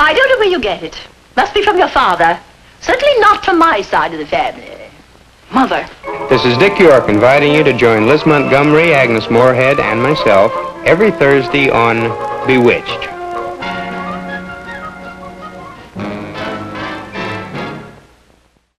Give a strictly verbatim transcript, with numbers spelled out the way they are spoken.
I don't know where you get it. Must be from your father. Certainly not from my side of the family. Mother. This is Dick York inviting you to join Liz Montgomery, Agnes Moorehead, and myself every Thursday on Bewitched.